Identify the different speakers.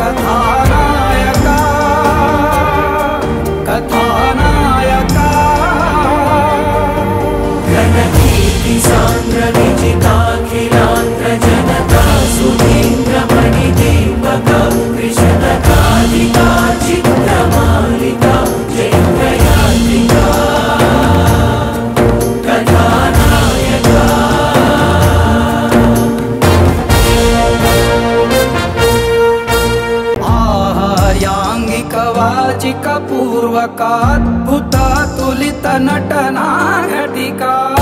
Speaker 1: कथानायका कथानायका
Speaker 2: घनकीर्ति सांद्र विजिताखिलांध्र Janata Sudhindra मणिदीपका कृष्णकालिका चित्रमालिका चैत्रयात्रिका कथानायका
Speaker 1: आहार्यांगिकवाचिकपूर्वकाद्भुता तुलितनटना घटिका